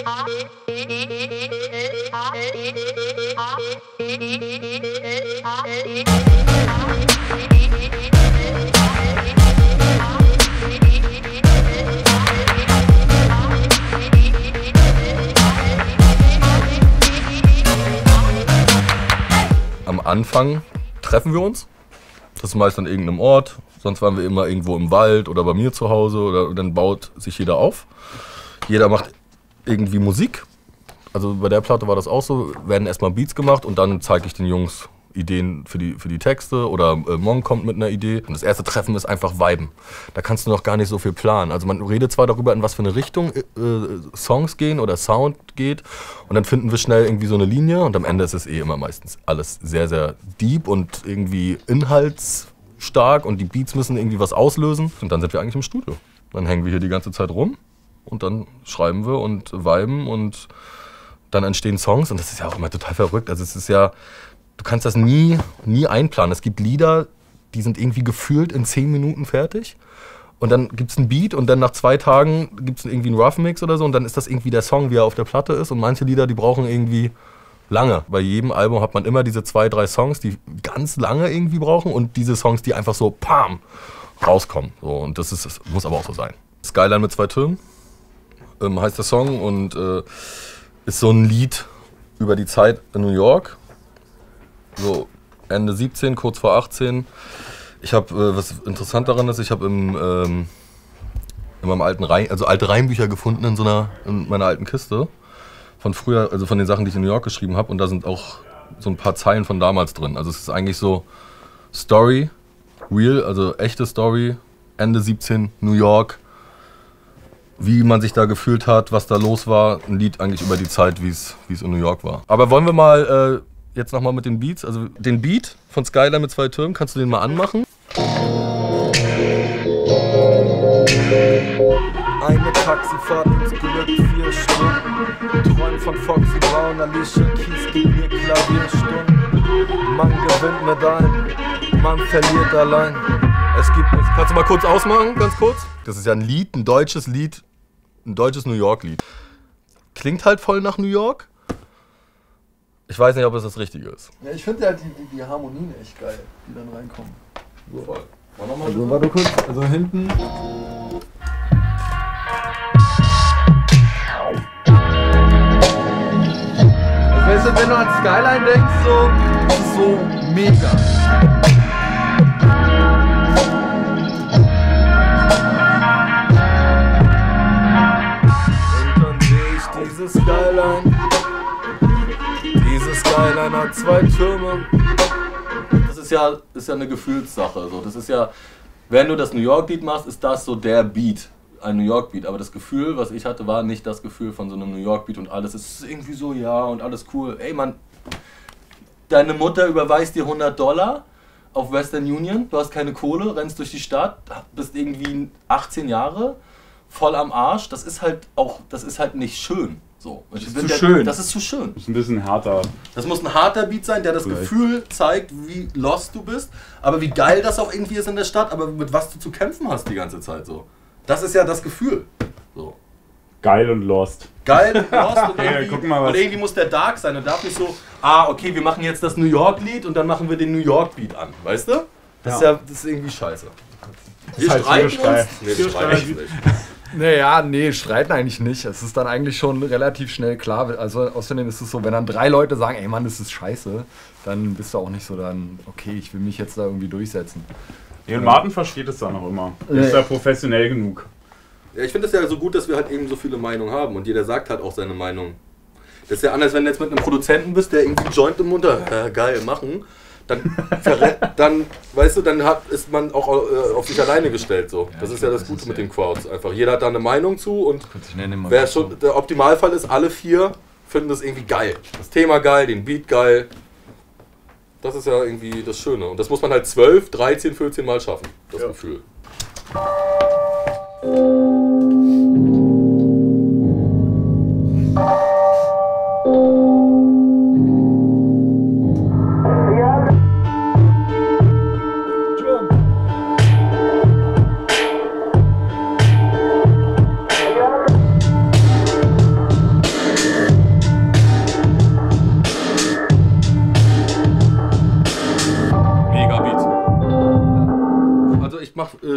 Am Anfang treffen wir uns. Das ist meist an irgendeinem Ort. Sonst waren wir immer irgendwo im Wald oder bei mir zu Hause. Oder dann baut sich jeder auf. Jeder macht irgendwie Musik. Also bei der Platte war das auch so. Werden erstmal Beats gemacht und dann zeige ich den Jungs Ideen für die Texte. Oder Monk kommt mit einer Idee. Und das erste Treffen ist einfach Viben. Da kannst du noch gar nicht so viel planen. Also man redet zwar darüber, in was für eine Richtung Songs gehen oder Sound geht. Und dann finden wir schnell irgendwie so eine Linie. Und am Ende ist es immer meistens alles sehr, sehr deep und irgendwie inhaltsstark. Und die Beats müssen irgendwie was auslösen. Und dann sind wir eigentlich im Studio. Dann hängen wir hier die ganze Zeit rum. Und dann schreiben wir und viben. Und dann entstehen Songs. Und das ist ja auch immer total verrückt. Also es ist ja... Du kannst das nie einplanen. Es gibt Lieder, die sind irgendwie gefühlt in 10 Minuten fertig. Und dann gibt es einen Beat und dann nach 2 Tagen gibt es irgendwie einen Rough Mix oder so. Und dann ist das irgendwie der Song, wie er auf der Platte ist. Und manche Lieder, die brauchen irgendwie lange. Bei jedem Album hat man immer diese 2, 3 Songs, die ganz lange irgendwie brauchen. Und diese Songs, die einfach so pam rauskommen. So, und das muss aber auch so sein. Skyline mit 2 Türmen heißt der Song und ist so ein Lied über die Zeit in New York. So Ende 17, kurz vor 18. Ich habe, was interessant daran ist, ich habe in meinem alte Reimbücher gefunden in meiner alten Kiste. Von früher, also von den Sachen, die ich in New York geschrieben habe. Und da sind auch so ein paar Zeilen von damals drin. Also es ist eigentlich so Story, real, also echte Story, Ende 17, New York. Wie man sich da gefühlt hat, was da los war. Ein Lied eigentlich über die Zeit, wie es in New York war. Aber wollen wir mal... Jetzt nochmal mit den Beats. Also den Beat von Skyline mit 2 Türmen, kannst du den mal anmachen? Eine Taxifahrt ins Glück, 4 Stunden. Träum von Foxy Brown, Alicia Keys, gib mir Klavierstunden. Man gewinnt Medaillen, man verliert allein. Es gibt nichts. Kannst du mal kurz ausmachen, ganz kurz? Das ist ja ein Lied, ein deutsches New York-Lied. Klingt halt voll nach New York. Ich weiß nicht, ob es das Richtige ist. Ja, ich finde halt die Harmonien echt geil, die dann reinkommen. So. Voll. Also warte kurz, also hinten. Also weißt du, wenn du an Skyline denkst, so, das ist so mega. Und dann sehe ich diese Skyline. Diese Skyline hat 2 Türme. Das ist ja eine Gefühlssache. So. Das ist ja, wenn du das New York-Beat machst, ist das so der Beat, ein New York-Beat. Aber das Gefühl, was ich hatte, war nicht das Gefühl von so einem New York-Beat und alles ist irgendwie so, ja, und alles cool. Ey, Mann, deine Mutter überweist dir $100 auf Western Union, du hast keine Kohle, rennst durch die Stadt, bist irgendwie 18 Jahre, voll am Arsch. Das ist halt nicht schön. So. Das ist zu schön. Das ist zu schön. Das ist ein bisschen härter. Das muss ein harter Beat sein, der das Gefühl zeigt, wie lost du bist, aber wie geil das auch irgendwie ist in der Stadt, aber mit was du zu kämpfen hast die ganze Zeit so. Das ist ja das Gefühl. So. Geil und lost. Geil und lost und irgendwie, guck mal, und irgendwie muss der dark sein und darf nicht so, okay, wir machen jetzt das New York-Lied und dann machen wir den New York-Beat an, weißt du? Das ist irgendwie scheiße. Wir streiten uns. Nee, wir streiten nicht. Naja, nee, streiten eigentlich nicht. Es ist dann eigentlich schon relativ schnell klar. Also außerdem ist es so, wenn dann 3 Leute sagen, ey Mann, das ist scheiße, dann bist du auch nicht so dann, okay, ich will mich jetzt da irgendwie durchsetzen. Ja, und Martin versteht es dann auch immer. Ist ja professionell genug. Ja, ich finde es ja so gut, dass wir halt eben so viele Meinungen haben und jeder sagt halt auch seine Meinung. Das ist ja anders, wenn du jetzt mit einem Produzenten bist, der irgendwie einen Joint im Mund hat, geil, machen. Dann weißt du, dann ist man auch auf sich alleine gestellt. So. Das ist ja das Gute mit den Crowds. Einfach. Jeder hat da eine Meinung zu und der Optimalfall ist, alle 4 finden das irgendwie geil. Das Thema geil, den Beat geil. Das ist ja irgendwie das Schöne. Und das muss man halt 12, 13, 14 Mal schaffen, das Gefühl.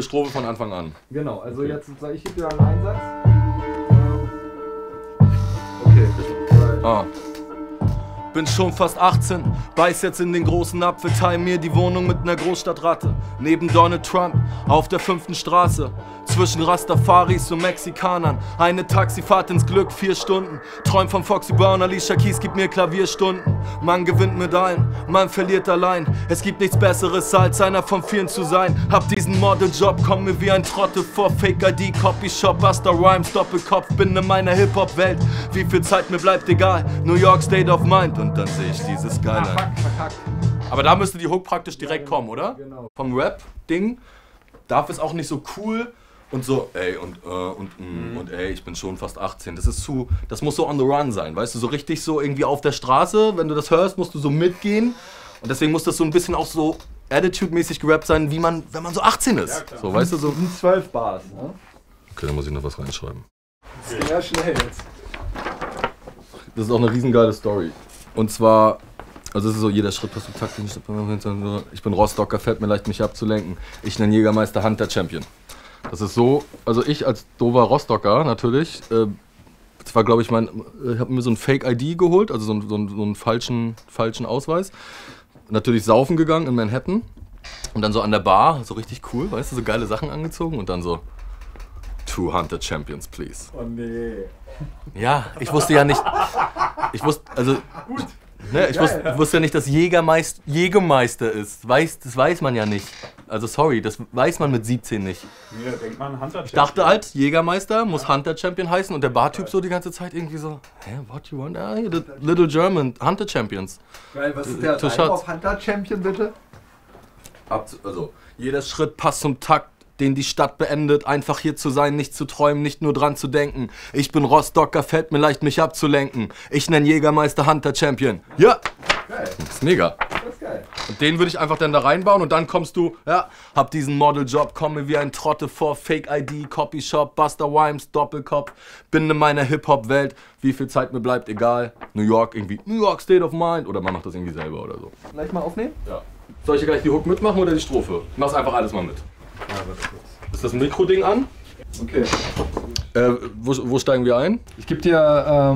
Strophe von Anfang an. Genau, also jetzt sag ich dir einen Einsatz. Okay. Ah. Bin schon fast 18, beiß jetzt in den großen Apfel, teil mir die Wohnung mit ner Großstadtratte. Neben Donald Trump auf der 5. Straße. Zwischen Rastafaris und Mexikanern. Eine Taxifahrt ins Glück, 4 Stunden. Träum von Foxy Brown, Alicia Keys, gib mir Klavierstunden. Man gewinnt Medaillen, man verliert allein. Es gibt nichts Besseres als einer von vielen zu sein. Hab diesen Modeljob, komm mir wie ein Trottel vor. Fake ID, Copyshop, Busta Rhymes, Doppelkopf. Bin in meiner Hip-Hop-Welt, wie viel Zeit mir bleibt egal. New York State of Mind und dann sehe ich dieses Skyline. Aber da müsste die Hook praktisch direkt kommen, oder? Genau. Vom Rap-Ding darf es auch nicht so cool und so, ey, und ey, ich bin schon fast 18. Das muss so on the run sein, weißt du, so richtig so irgendwie auf der Straße, wenn du das hörst, musst du so mitgehen. Und deswegen muss das so ein bisschen auch so attitude-mäßig gerappt sein, wie man, wenn man so 18 ist. Ja, so, weißt du, so. 12 Bars, ne? Okay, dann muss ich noch was reinschreiben. Das ging ja schnell jetzt. Das ist auch eine riesengeile Story. Und zwar, also es ist so, jeder Schritt passt zum Takt. Ich bin Rostocker, fällt mir leicht, mich abzulenken. Ich nenne Jägermeister Hunter Champion. Das ist so, also ich als dover Rostocker natürlich, das war glaube ich ich habe mir so ein Fake-ID geholt, also so einen falschen Ausweis. Natürlich saufen gegangen in Manhattan und dann so an der Bar, so richtig cool, weißt du, so geile Sachen angezogen und dann so, 2 Hunter Champions, please. Oh nee. Ja, ich wusste ja nicht, ich wusste ja nicht, dass Jägermeister ist. Das weiß man ja nicht. Also sorry, das weiß man mit 17 nicht. Ja, denkt man Hunter Champion. Ich dachte halt, Jägermeister muss Hunter Champion heißen und der Bartyp so die ganze Zeit irgendwie so, hä, what you want? Ah, the Little German, Hunter Champions. Geil, was ist der Reim auf Hunter Champion bitte? Also, jeder Schritt passt zum Takt, den die Stadt beendet. Einfach hier zu sein, nicht zu träumen, nicht nur dran zu denken. Ich bin Rostocker, fällt mir leicht, mich abzulenken. Ich nenne Jägermeister Hunter Champion. Ja! Geil. Das ist mega. Das ist geil. Und den würde ich einfach dann da reinbauen und dann kommst du, ja, hab diesen Modeljob, komme wie ein Trottel vor, Fake ID, Copyshop, Busta Rhymes, Doppelkopf, bin in meiner Hip-Hop-Welt, wie viel Zeit mir bleibt, egal. New York irgendwie, New York State of Mind oder man macht das irgendwie selber oder so. Gleich mal aufnehmen? Ja. Soll ich hier gleich die Hook mitmachen oder die Strophe? Ich mach's einfach alles mal mit. Ja, warte kurz. Ist das Mikro-Ding an? Okay. Wo steigen wir ein? Ich gebe dir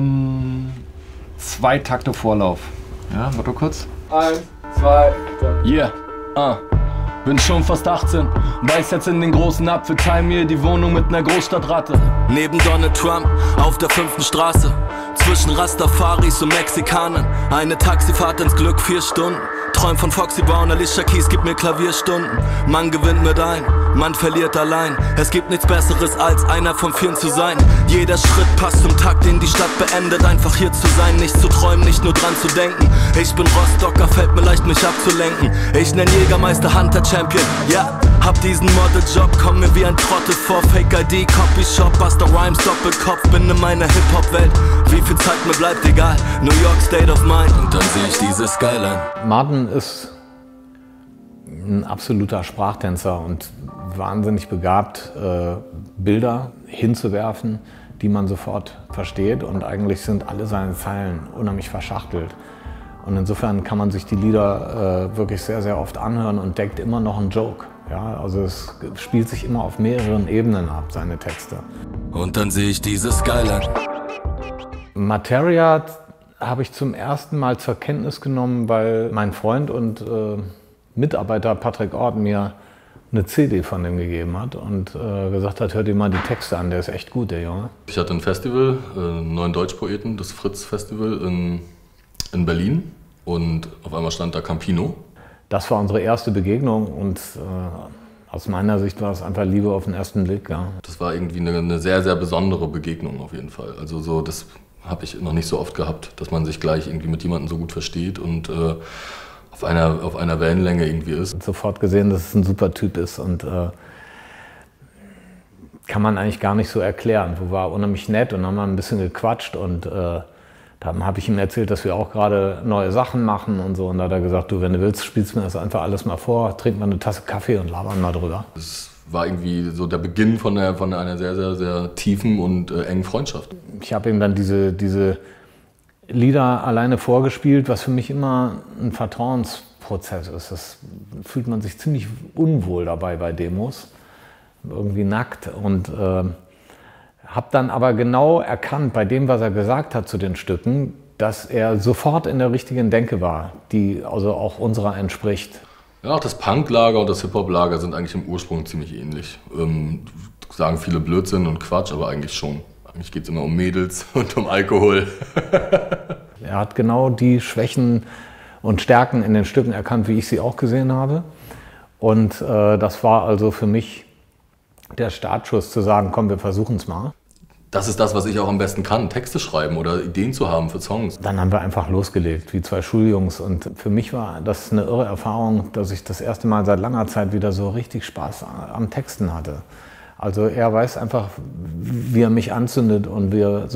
2 Takte Vorlauf. Ja, warte kurz. 1, 2, 3. Yeah. Bin schon fast 18, beiß jetzt in den großen Apfel, teil mir die Wohnung mit ner Großstadtratte. Neben Donald Trump auf der 5. Straße. Zwischen Rastafaris und Mexikanern. Eine Taxifahrt ins Glück, 4 Stunden. Träum von Foxy Brown, Alicia Keys, gib mir Klavierstunden. Man gewinnt Medaillen, man verliert allein. Es gibt nichts Besseres als einer von vielen zu sein. Jeder Schritt passt zum Takt, den die Stadt beendet. Einfach hier zu sein, nicht zu träumen, nicht nur dran zu denken. Ich bin Rostocker, fällt mir leicht, mich abzulenken. Ich nenn Jägermeister Hunter Champion, ja. Hab diesen Modeljob, komm mir wie ein Trottel vor. Fake ID, Copyshop, Busta Rhymes, Doppelkopf. Bin in meiner Hip-Hop-Welt, wie viel Zeit mir bleibt, egal. New York State of Mind und dann sehe ich diese Skyline. Martin ist ein absoluter Sprachtänzer und wahnsinnig begabt, Bilder hinzuwerfen, die man sofort versteht. Und eigentlich sind alle seine Zeilen unheimlich verschachtelt. Und insofern kann man sich die Lieder wirklich sehr, sehr oft anhören und denkt immer noch einen Joke. Ja, also es spielt sich immer auf mehreren Ebenen ab, seine Texte. Und dann sehe ich diese Skyline. Materia habe ich zum ersten Mal zur Kenntnis genommen, weil mein Freund und Mitarbeiter Patrick Ort mir eine CD von dem gegeben hat und gesagt hat, hör dir mal die Texte an, der ist echt gut, der Junge. Ich hatte ein Festival, Neuen Deutschpoeten, das Fritz-Festival in Berlin und auf einmal stand da Campino. Das war unsere erste Begegnung und aus meiner Sicht war es einfach Liebe auf den ersten Blick. Ja. Das war irgendwie eine sehr, sehr besondere Begegnung auf jeden Fall. Also so, das habe ich noch nicht so oft gehabt, dass man sich gleich irgendwie mit jemandem so gut versteht und auf einer Wellenlänge irgendwie ist. Und sofort gesehen, dass es ein super Typ ist und kann man eigentlich gar nicht so erklären. Wir waren unheimlich nett und haben ein bisschen gequatscht und dann habe ich ihm erzählt, dass wir auch gerade neue Sachen machen und so. Und da hat er gesagt, du, wenn du willst, spielst du mir das einfach alles mal vor, trink mal eine Tasse Kaffee und labern mal drüber. Das war irgendwie so der Beginn von einer sehr, sehr, sehr tiefen und engen Freundschaft. Ich habe ihm dann diese Lieder alleine vorgespielt, was für mich immer ein Vertrauensprozess ist. Das fühlt man sich ziemlich unwohl dabei bei Demos. irgendwie nackt. Und habe dann aber genau erkannt, bei dem, was er gesagt hat zu den Stücken, dass er sofort in der richtigen Denke war, die also auch unserer entspricht. Ja, auch das Punk-Lager und das Hip-Hop-Lager sind eigentlich im Ursprung ziemlich ähnlich. Sagen viele Blödsinn und Quatsch, aber eigentlich schon. Eigentlich geht es immer um Mädels und um Alkohol. Er hat genau die Schwächen und Stärken in den Stücken erkannt, wie ich sie auch gesehen habe. Und das war also für mich der Startschuss zu sagen, komm, wir versuchen es mal. Das ist das, was ich auch am besten kann, Texte schreiben oder Ideen zu haben für Songs. Dann haben wir einfach losgelegt, wie zwei Schuljungs. Und für mich war das eine irre Erfahrung, dass ich das erste Mal seit langer Zeit wieder so richtig Spaß am Texten hatte. Also er weiß einfach, wie er mich anzündet und wie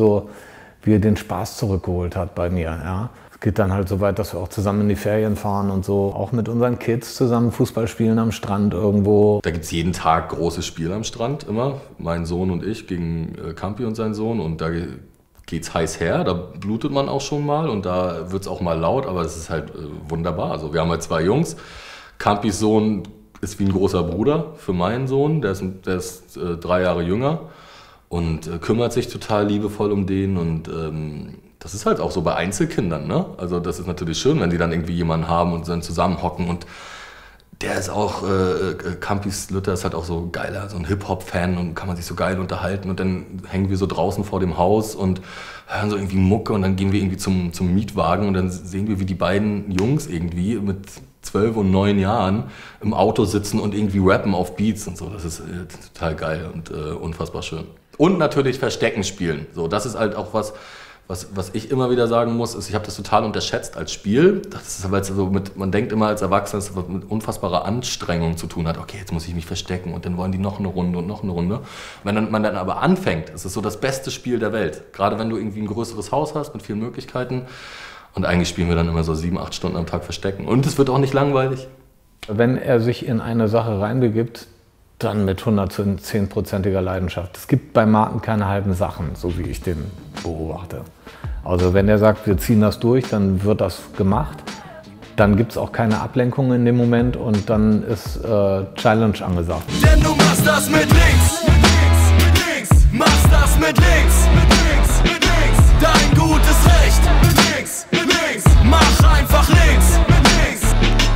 er den Spaß zurückgeholt hat bei mir. Ja. Es geht dann halt so weit, dass wir auch zusammen in die Ferien fahren und so, auch mit unseren Kids zusammen Fußball spielen am Strand irgendwo. Da gibt es jeden Tag großes Spiel am Strand immer, mein Sohn und ich gegen Campi und sein Sohn, und da geht's heiß her, da blutet man auch schon mal und da wird's auch mal laut, aber es ist halt wunderbar. Also wir haben halt 2 Jungs, Campis Sohn ist wie ein großer Bruder für meinen Sohn, der ist 3 Jahre jünger und kümmert sich total liebevoll um den, und das ist halt auch so bei Einzelkindern, ne? Also das ist natürlich schön, wenn die dann irgendwie jemanden haben und dann zusammenhocken, und der ist auch, Campis Lütter ist halt auch so geiler, so ein Hip-Hop-Fan, und kann man sich so geil unterhalten, und dann hängen wir so draußen vor dem Haus und hören so irgendwie Mucke, und dann gehen wir irgendwie zum Mietwagen und dann sehen wir, wie die beiden Jungs irgendwie mit 12 und 9 Jahren im Auto sitzen und irgendwie rappen auf Beats und so. Das ist total geil und unfassbar schön. Und natürlich Verstecken spielen. So, das ist halt auch was ich immer wieder sagen muss, ist, ich habe das total unterschätzt als Spiel. Das ist, weil es so man denkt immer als Erwachsener, dass es mit unfassbarer Anstrengung zu tun hat. Okay, jetzt muss ich mich verstecken, und dann wollen die noch eine Runde und noch eine Runde. Wenn man dann aber anfängt, ist es so das beste Spiel der Welt. Gerade wenn du irgendwie ein größeres Haus hast mit vielen Möglichkeiten. Und eigentlich spielen wir dann immer so 7, 8 Stunden am Tag Verstecken. Und es wird auch nicht langweilig. Wenn er sich in eine Sache reinbegibt, dann mit 110%iger Leidenschaft. Es gibt bei Martin keine halben Sachen, so wie ich den beobachte. Also wenn er sagt, wir ziehen das durch, dann wird das gemacht. Dann gibt es auch keine Ablenkung in dem Moment, und dann ist Challenge angesagt. Denn du machst das mit links, mit links, machst das mit links, mit links, dein gutes Recht, mit links, mach einfach links, mit links.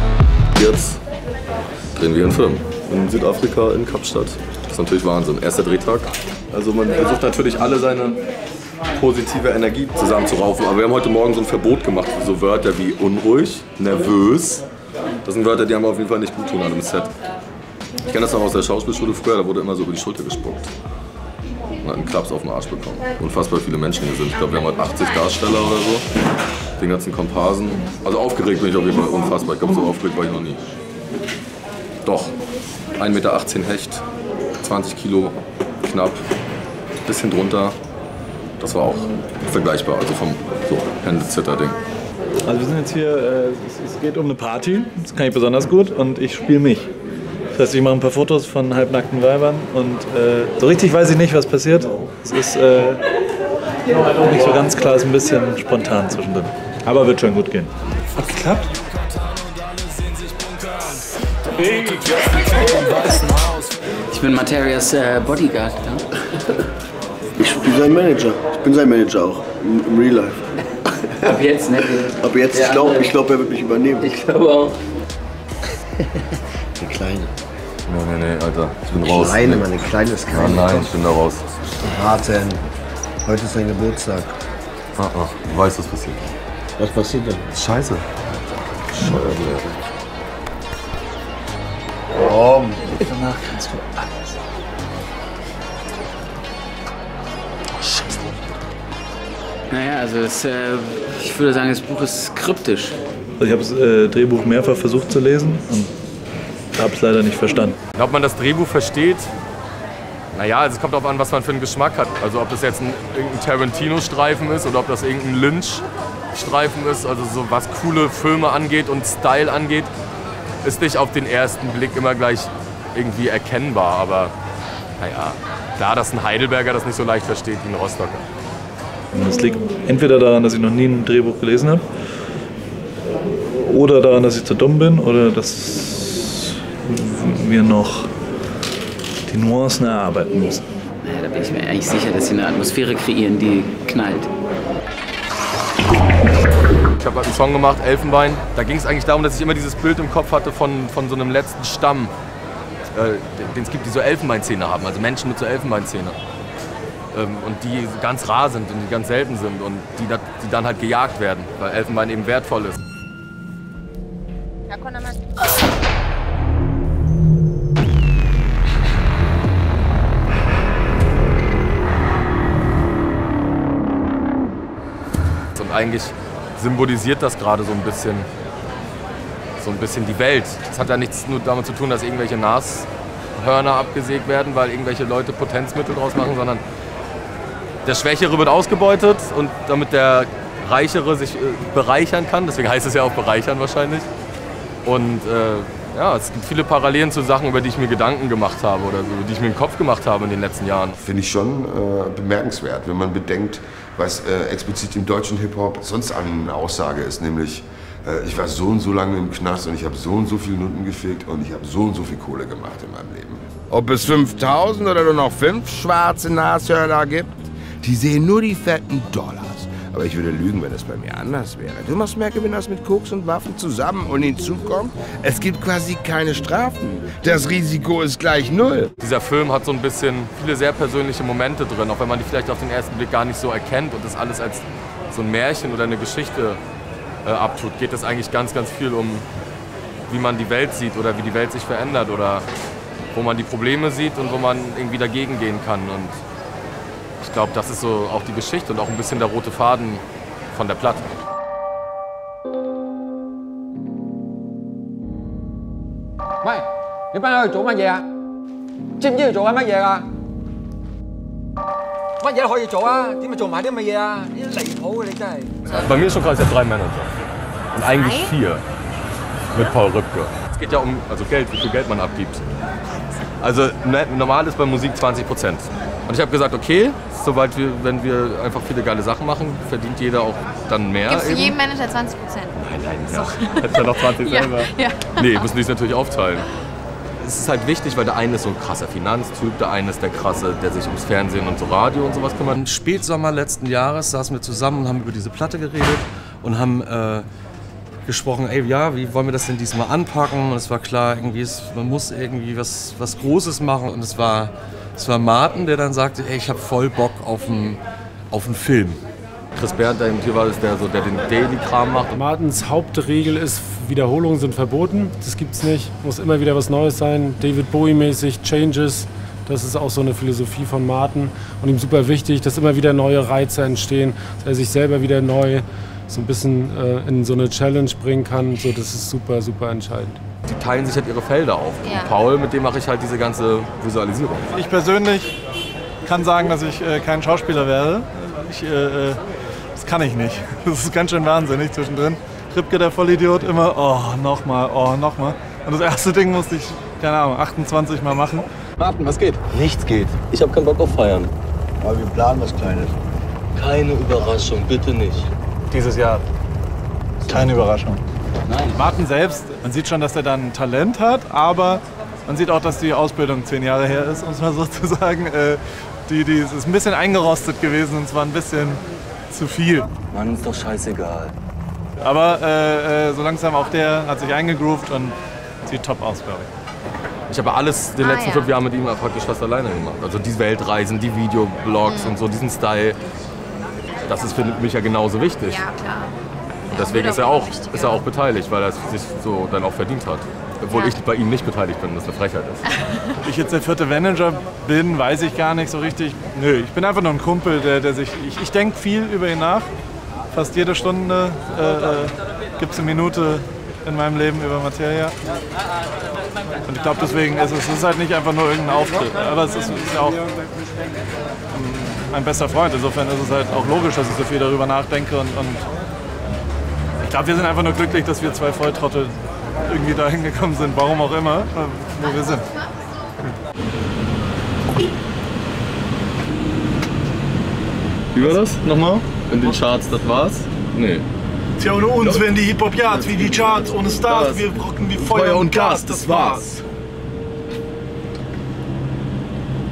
Jetzt drehen wir einen Film in Südafrika, in Kapstadt. Das ist natürlich Wahnsinn. Erster Drehtag. Also man versucht natürlich alle seine positive Energie zusammenzuraufen. Aber wir haben heute Morgen so ein Verbot gemacht für so Wörter wie unruhig, nervös. Das sind Wörter, die haben auf jeden Fall nicht gut tun an einem Set. Ich kenne das noch aus der Schauspielschule früher, da wurde immer so über die Schulter gespuckt. Man hat einen Klaps auf den Arsch bekommen. Unfassbar viele Menschen hier sind. Ich glaube, wir haben heute 80 Darsteller oder so. Den ganzen Komparsen. Also aufgeregt bin ich auf jeden Fall unfassbar. Ich glaube, so aufgeregt war ich noch nie. Doch. 1,18 Meter Hecht, 20 Kilo knapp, bisschen drunter. Das war auch vergleichbar, also vom so Händezitter-Ding. Also wir sind jetzt hier, es geht um eine Party, das kann ich besonders gut, und ich spiele mich. Das heißt, ich mache ein paar Fotos von halbnackten Weibern, und so richtig weiß ich nicht, was passiert. Es ist nicht so ganz klar, es ist ein bisschen spontan zwischendrin. Aber wird schon gut gehen. Hat geklappt? Ich bin Materias Bodyguard. Ja? Ich bin sein Manager. Ich bin sein Manager auch, im Real Life. Ab jetzt, ne? Ab jetzt, ja, ich glaube, er wird mich übernehmen. Ich glaube auch. Der Kleine. Nee, Alter, ich bin raus. Kleine, Mann, der Kleine ist kein. Nein, ich bin da raus. Martin, heute ist sein Geburtstag. Du weißt, was passiert. Was passiert denn? Scheiße. Warum? Danach kannst du alles. Naja, also ich würde sagen, das Buch ist kryptisch. Also ich habe das Drehbuch mehrfach versucht zu lesen und habe es leider nicht verstanden. Ob man das Drehbuch versteht? Naja, also es kommt darauf an, was man für einen Geschmack hat. Also ob das jetzt irgendein Tarantino-Streifen ist oder ob das irgendein Lynch-Streifen ist. Also so was coole Filme angeht und Style angeht, ist nicht auf den ersten Blick immer gleich irgendwie erkennbar. Aber naja, klar, dass ein Heidelberger das nicht so leicht versteht wie ein Rostocker. Das liegt entweder daran, dass ich noch nie ein Drehbuch gelesen habe, oder daran, dass ich zu dumm bin, oder dass wir noch die Nuancen erarbeiten müssen. Naja, da bin ich mir eigentlich sicher, dass sie eine Atmosphäre kreieren, die knallt. Ich habe halt einen Song gemacht, Elfenbein. Da ging es eigentlich darum, dass ich immer dieses Bild im Kopf hatte von so einem letzten Stamm, den es gibt, die so Elfenbeinzähne haben, also Menschen mit so Elfenbeinzähne. Und die ganz rar sind und die ganz selten sind und die dann halt gejagt werden, weil Elfenbein eben wertvoll ist. Und eigentlich symbolisiert das gerade so ein bisschen die Welt. Es hat ja nichts nur damit zu tun, dass irgendwelche Nashörner abgesägt werden, weil irgendwelche Leute Potenzmittel draus machen, sondern der Schwächere wird ausgebeutet und damit der Reichere sich bereichern kann. Deswegen heißt es ja auch bereichern wahrscheinlich. Und ja, es gibt viele Parallelen zu Sachen, über die ich mir Gedanken gemacht habe oder so, die ich mir im Kopf gemacht habe in den letzten Jahren. Finde ich schon bemerkenswert, wenn man bedenkt, was explizit im deutschen Hip-Hop sonst eine Aussage ist, nämlich ich war so und so lange im Knast und ich habe so und so viele Nutten gefickt und ich habe so und so viel Kohle gemacht in meinem Leben. Ob es 5000 oder nur noch 5 schwarze Nashörner gibt, die sehen nur die fetten Dollars. Aber ich würde lügen, wenn es bei mir anders wäre. Du machst mehr Gewinn als mit Koks und Waffen zusammen und hinzu kommt, es gibt quasi keine Strafen. Das Risiko ist gleich 0. Dieser Film hat so ein bisschen viele sehr persönliche Momente drin, auch wenn man die vielleicht auf den ersten Blick gar nicht so erkennt und das alles als so ein Märchen oder eine Geschichte abtut, geht es eigentlich ganz, ganz viel um, wie man die Welt sieht oder wie die Welt sich verändert oder wo man die Probleme sieht und wo man irgendwie dagegen gehen kann. Und ich glaube, das ist so auch die Geschichte und auch ein bisschen der rote Faden von der Platte. Hey, 你班喺度做乜嘢啊？知唔知佢做緊乜嘢啊？乜嘢都可以做啊，點解做埋啲咁嘅嘢啊？呢啲離譜嘅你真係。 Bei mir ist schon krass, ich habe 3 Manager. Und eigentlich 4. Mit Paul Rübke. Es geht ja um Geld, wie viel Geld man abgibt. Also normal ist bei Musik 20%. Und ich habe gesagt, okay, sobald wenn wir einfach viele geile Sachen machen, verdient jeder auch dann mehr. Gibst du jedem Manager 20%? Nein, ja. Hättest ja noch 20 selber. Ja. Nee, müssen die es natürlich aufteilen. Es ist halt wichtig, weil der eine ist so ein krasser Finanztyp, der eine ist der krasse, der sich ums Fernsehen und so Radio und sowas kümmert. Im Spätsommer letzten Jahres saßen wir zusammen und haben über diese Platte geredet und haben gesprochen, ey, ja, wie wollen wir das denn diesmal anpacken? Und es war klar, irgendwie man muss irgendwie was Großes machen. Und es war Martin, der dann sagte, ey, ich habe voll Bock auf einen Film. Chris Bernd, der hier war, ist der den Daily-Kram macht. Martins Hauptregel ist, Wiederholungen sind verboten. Das gibt's nicht. Muss immer wieder was Neues sein. David Bowie-mäßig, Changes. Das ist auch so eine Philosophie von Martin. Und ihm super wichtig, dass immer wieder neue Reize entstehen, dass er sich selber wieder neu so ein bisschen in so eine Challenge bringen kann. So, das ist super, super entscheidend. Die teilen sich halt ihre Felder auf. Ja. Paul, mit dem mache ich halt diese ganze Visualisierung. Ich persönlich kann sagen, dass ich kein Schauspieler werde. Das kann ich nicht. Das ist ganz schön wahnsinnig zwischendrin. Rübke, der Vollidiot, immer, oh, nochmal. Und das erste Ding musste ich, keine Ahnung, 28 Mal machen. Martin, was geht? Nichts geht. Ich habe keinen Bock auf Feiern. Aber wir planen was Kleines. Keine Überraschung, bitte nicht. Dieses Jahr keine Überraschung. Nein. Martin selbst, man sieht schon, dass er dann Talent hat, aber man sieht auch, dass die Ausbildung 10 Jahre her ist, um es mal so zu sagen. Die ist ein bisschen eingerostet gewesen und zwar ein bisschen zu viel. Mann, ist doch scheißegal. Aber so langsam auch der hat sich eingegroovt und sieht top aus, glaube ich. Ich habe alles den letzten 5 Jahren mit ihm praktisch fast alleine gemacht. Also die Weltreisen, die Videoblogs und so, diesen Style. Das ist für mich ja genauso wichtig. Ja, klar. Und deswegen ist er auch beteiligt, weil er es sich so dann auch verdient hat. Obwohl ich bei ihm nicht beteiligt bin, das eine Frechheit ist. Ob ich jetzt der 4. Manager bin, weiß ich gar nicht so richtig. Nö, ich bin einfach nur ein Kumpel, der sich... Ich denke viel über ihn nach. Fast jede Stunde gibt es eine Minute in meinem Leben über Materia. Und ich glaube, deswegen ist es halt nicht einfach nur irgendein Auftritt. Aber es ist ja auch mein bester Freund. Insofern ist es halt auch logisch, dass ich so viel darüber nachdenke. Und ich glaube, wir sind einfach nur glücklich, dass wir 2 Volltrottel irgendwie dahin gekommen sind, warum auch immer, wo wir sind. Wie war das nochmal? In den Charts, das war's? Nee. Tja, ohne uns wären die Hip-Hop-Yards wie die Charts, ohne Stars, wir rocken wie Feuer und Gas, das war's.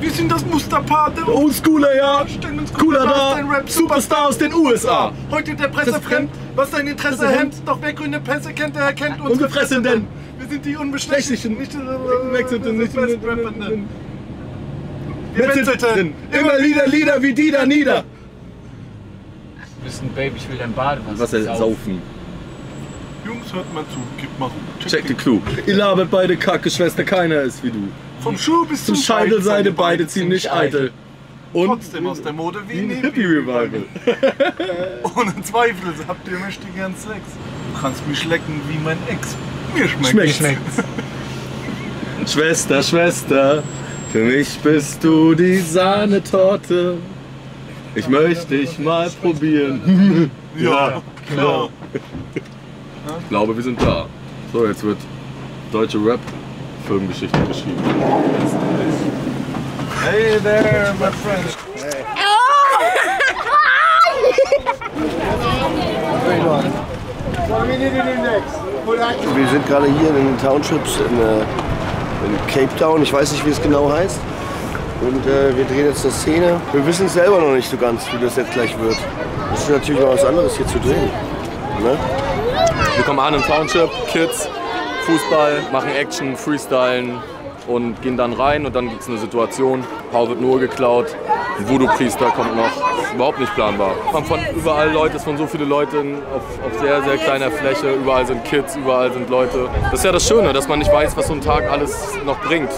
Wir sind das Musterpate. Oldschooler, ja. Cooler da. Rap Superstar aus den USA. Heute der Presse fremd, was sein Interesse hemmt. Doch wer grüne Pässe kennt, der erkennt uns. Unsere Fressenden. Wir sind die Unbestechlichen. Nicht Wechselnden. Wir wechselten. Immer wieder Lieder wie die da nieder. Bisschen Baby, ich will dein Badewasser saufen. Jungs, hört mal zu. Gib mal Check the Clue. Ihr labert beide Kacke, Schwester, keiner ist wie du. Vom Schuh bis zum Scheitel seid ihr beide ziemlich eitel. Und trotzdem aus der Mode wie ein Hippie-Revival. Ohne Zweifel habt ihr möchte gern Sex. Du kannst mich lecken wie mein Ex. Mir schmeckt's. Schwester, Schwester, für mich bist du die Sahnetorte. Ich möchte dich mal probieren. Ja, klar. Ich glaube, wir sind da. So, jetzt wird deutsche Rap-Filmgeschichte geschrieben. Hey there, my friend. Wir sind gerade hier in den Townships in Cape Town. Ich weiß nicht, wie es genau heißt. Und wir drehen jetzt eine Szene. Wir wissen es selber noch nicht so ganz, wie das jetzt gleich wird. Das ist natürlich mal was anderes hier zu drehen. Ne? Wir kommen an im Township, Kids, Fußball, machen Action, Freestylen und gehen dann rein und dann gibt es eine Situation. Paul wird nur geklaut, ein Voodoo-Priester kommt noch. Das ist überhaupt nicht planbar. Man von überall Leute, es von so viele Leute auf sehr, sehr kleiner Fläche. Überall sind Kids, überall sind Leute. Das ist ja das Schöne, dass man nicht weiß, was so ein Tag alles noch bringt.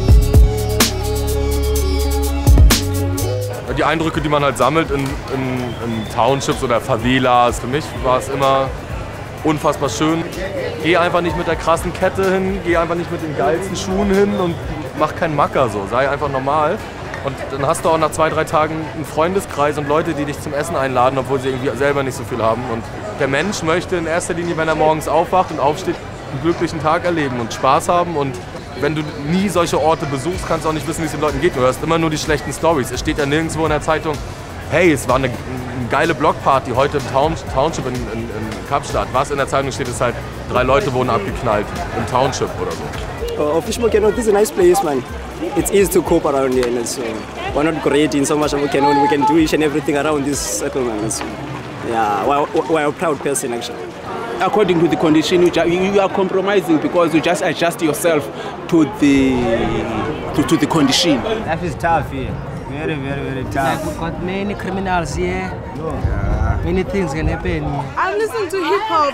Die Eindrücke, die man halt sammelt in Townships oder Favelas, für mich war es immer unfassbar schön. Geh einfach nicht mit der krassen Kette hin, geh einfach nicht mit den geilsten Schuhen hin und mach keinen Macker so, sei einfach normal. Und dann hast du auch nach 2, 3 Tagen einen Freundeskreis und Leute, die dich zum Essen einladen, obwohl sie irgendwie selber nicht so viel haben. Und der Mensch möchte in erster Linie, wenn er morgens aufwacht und aufsteht, einen glücklichen Tag erleben und Spaß haben. Und wenn du nie solche Orte besuchst, kannst du auch nicht wissen, wie es den Leuten geht. Du hörst immer nur die schlechten Storys. Es steht ja nirgendwo in der Zeitung, hey, es war eine geile Blockparty heute im Township in Kapstadt. Was in der Zeitung steht, ist halt 3 Leute wurden abgeknallt im Township oder so. Official Volcano, this is a nice place, man. It's easy to cope around here, and so we're not great in so much of volcano. We can do each and everything around this settlement. So, yeah, we're a proud person actually. According to the condition, you are compromising because you just adjust yourself to the condition. Life is tough here. Very, very, very tough. Like we've got many criminals here. Yeah. Many things can happen. I'm listening to hip hop.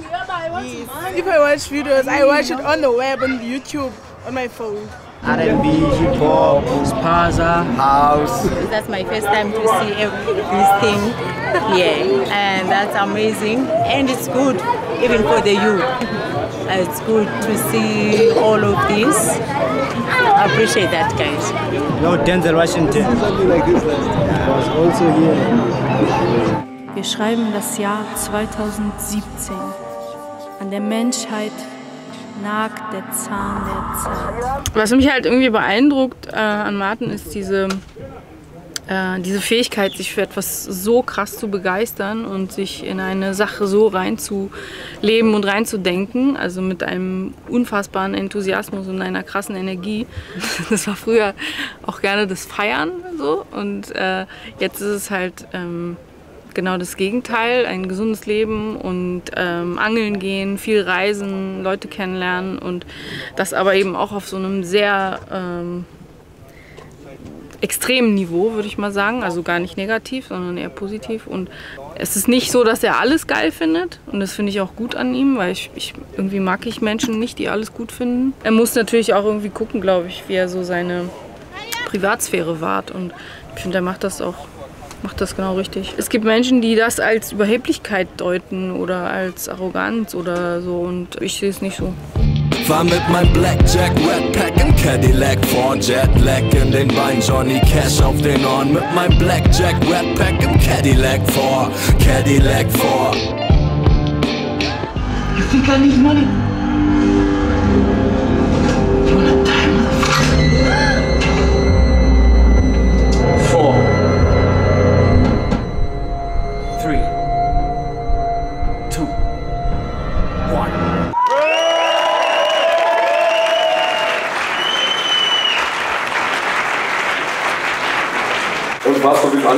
If I watch videos, I watch it on the web, on YouTube, on my phone. R&B, hip hop, spaza, house. That's my first time to see this thing here, and that's amazing. And it's good, even for the youth. It's good to see all of this. I appreciate that, guys. No, Denzel Washington was also here. Wir schreiben das Jahr 2017. An der Menschheit nagt der Zahn der Zeit. Was mich halt irgendwie beeindruckt an Martin ist diese Fähigkeit, sich für etwas so krass zu begeistern und sich in eine Sache so reinzuleben und reinzudenken, also mit einem unfassbaren Enthusiasmus und einer krassen Energie. Das war früher auch gerne das Feiern so und jetzt ist es halt genau das Gegenteil, ein gesundes Leben und angeln gehen, viel reisen, Leute kennenlernen und das aber eben auch auf so einem sehr extremen Niveau, würde ich mal sagen, also gar nicht negativ, sondern eher positiv und es ist nicht so, dass er alles geil findet und das finde ich auch gut an ihm, weil irgendwie mag ich Menschen nicht, die alles gut finden. Er muss natürlich auch irgendwie gucken, glaube ich, wie er so seine Privatsphäre wahrt und ich finde, er macht das genau richtig. Es gibt Menschen, die das als Überheblichkeit deuten oder als Arroganz oder so und ich sehe es nicht so. Fahr mit mein Blackjack, Redpack im Cadillac vor, Jetlag in den Beinen, Johnny Cash auf den Ohren. Mit mein Blackjack, Redpack im Cadillac vor. You think I need money? You wanna die, motherfucker? 4, 3, 2, 1.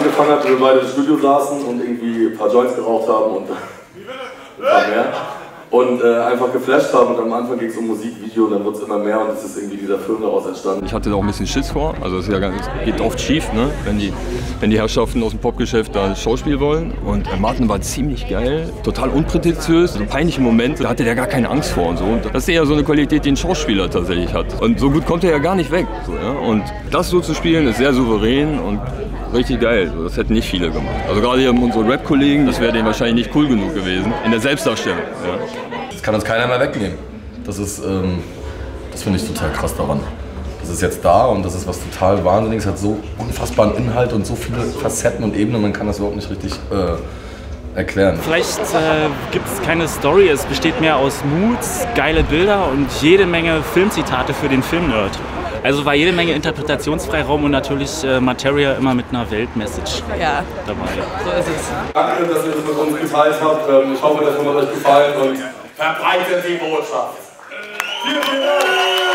angefangen hat, wir beide im Studio saßen und irgendwie ein paar Joints geraucht haben und ein paar mehr. Und einfach geflasht haben und am Anfang ging es um Musikvideo und dann wird es immer mehr und es ist irgendwie dieser Film daraus entstanden. Ich hatte da auch ein bisschen Schiss vor, also es geht oft schief, ne? wenn die Herrschaften aus dem Popgeschäft da Schauspiel wollen. Und Martin war ziemlich geil, total unprätentiös, so peinliche Momente, da hatte der gar keine Angst vor und so. Und das ist eher so eine Qualität, die ein Schauspieler tatsächlich hat. Und so gut kommt er ja gar nicht weg. So, ja? Und das so zu spielen ist sehr souverän und richtig geil, das hätten nicht viele gemacht. Also gerade hier unsere Rap-Kollegen, das wäre denen wahrscheinlich nicht cool genug gewesen, in der Selbstdarstellung. Ja. Das kann uns keiner mehr wegnehmen. Das ist, das finde ich total krass daran. Das ist jetzt da und das ist was total Wahnsinniges, hat so unfassbaren Inhalt und so viele Facetten und Ebenen, man kann das überhaupt nicht richtig erklären. Vielleicht gibt es keine Story, es besteht mehr aus Moods, geile Bilder und jede Menge Filmzitate für den Filmnerd. Also war jede Menge Interpretationsfreiraum und natürlich Materia immer mit einer Weltmessage dabei. So ist es. Danke, dass ihr das mit uns geteilt habt. Ich hoffe, das hat euch gefallen und verbreitet die Botschaft. Vielen Dank!